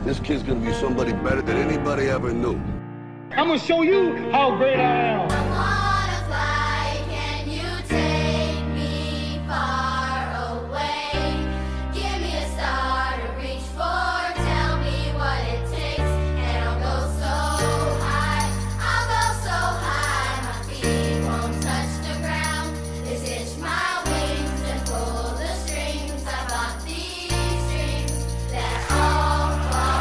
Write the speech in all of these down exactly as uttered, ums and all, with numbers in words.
This kid's gonna be somebody better than anybody ever knew. I'm gonna show you how great I am. I wanna fly, can you take me far away? Give me a star to reach for, tell me what it takes, and I'll go so high, I'll go so high, my feet won't touch the ground. Just hitch my wings and pull the strings. I got these dreams that all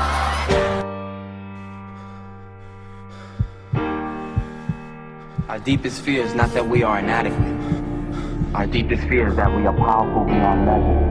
Our deepest fear is not that we are inadequate. Our deepest fear is that we are powerful beyond measure.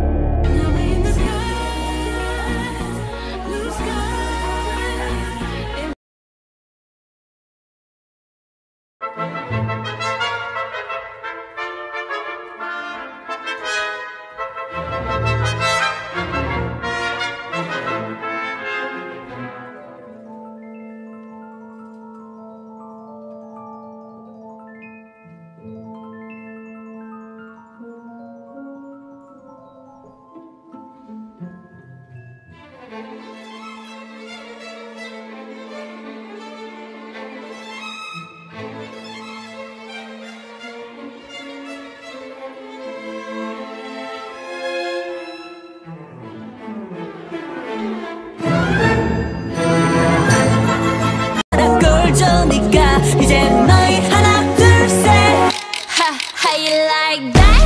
이제 너희 하나 둘 셋 Ha, how you like that?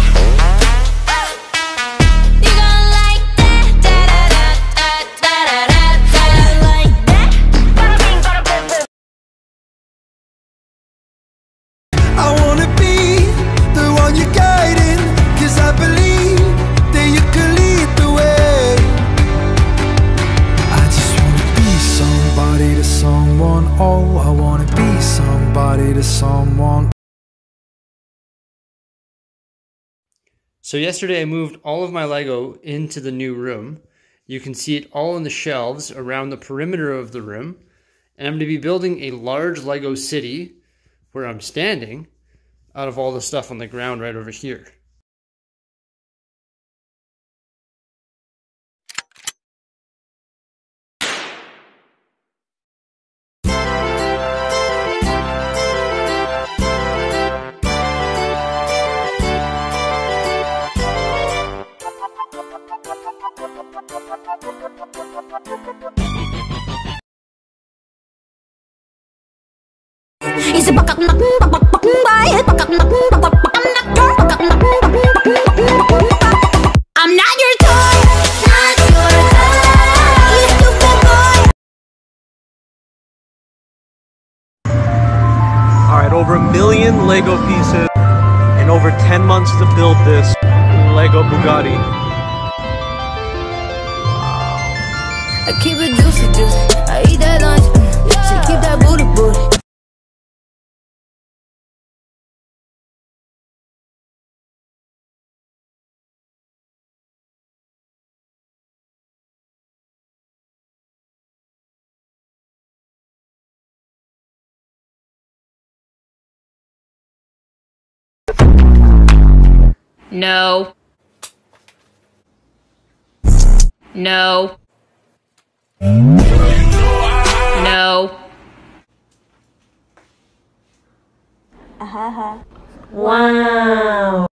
You gon' like that? Da da da da da da da da. Like that? Bada bing, bada boom boom. I wanna be the one you're guiding, 'cause I believe that you can lead the way. I just wanna be somebody to someone. Oh, I wanna be somebody to someone. So yesterday I moved all of my Lego into the new room. You can see it all in the shelves around the perimeter of the room. And I'm going to be building a large Lego city where I'm standing out of all the stuff on the ground right over here. 이제 바깥 나 바깥 바이 바깥 나 바깥 바깥 나 girl 바깥 나 I'm not your toy, not your toy, you stupid boy. Alright, over a million Lego pieces and over ten months to build this Lego Bugatti. I keep it juicy juicy, I eat that lunch, she keep that booty booty. No. No. No. Uh-huh. Wow.